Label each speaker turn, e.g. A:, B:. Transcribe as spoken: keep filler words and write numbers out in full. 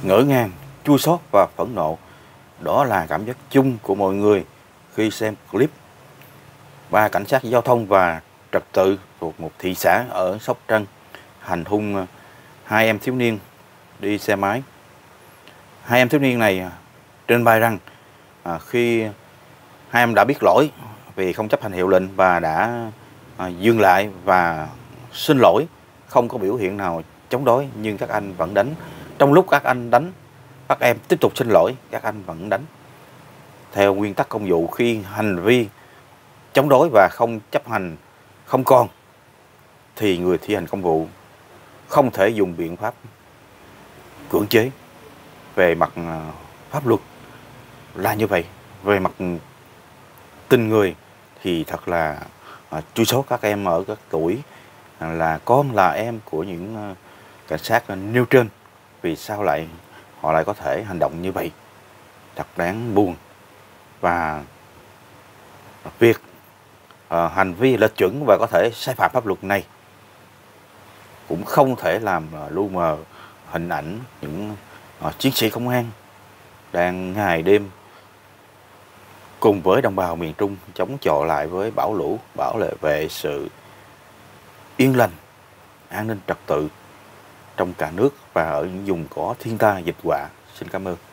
A: ngỡ ngàng, chua xót và phẫn nộ. Đó là cảm giác chung của mọi người khi xem clip. Ba cảnh sát giao thông và trật tự thuộc một thị xã ở Sóc Trăng hành hung hai em thiếu niên đi xe máy. Hai em thiếu niên này trình bày rằng à, khi hai em đã biết lỗi vì không chấp hành hiệu lệnh và đã à, dừng lại và xin lỗi, không có biểu hiện nào chống đối, nhưng các anh vẫn đánh. Trong lúc các anh đánh, các em tiếp tục xin lỗi, các anh vẫn đánh. Theo nguyên tắc công vụ, khi hành vi chống đối và không chấp hành không còn thì người thi hành công vụ không thể dùng biện pháp cưỡng chế. Về mặt pháp luật là như vậy. Về mặt tình người thì thật là truy số các em ở các tuổi là con là em của những cảnh sát nêu trên. Vì sao lại họ lại có thể hành động như vậy, thật đáng buồn. Và việc uh, hành vi lệch chuẩn và có thể sai phạm pháp luật này cũng không thể làm uh, lu mờ hình ảnh những uh, chiến sĩ công an đang ngày đêm cùng với đồng bào miền Trung chống chọi lại với bão lũ, bảo vệ sự yên lành, an ninh trật tự trong cả nước và ở những vùng có thiên tai dịch họa. Xin cảm ơn.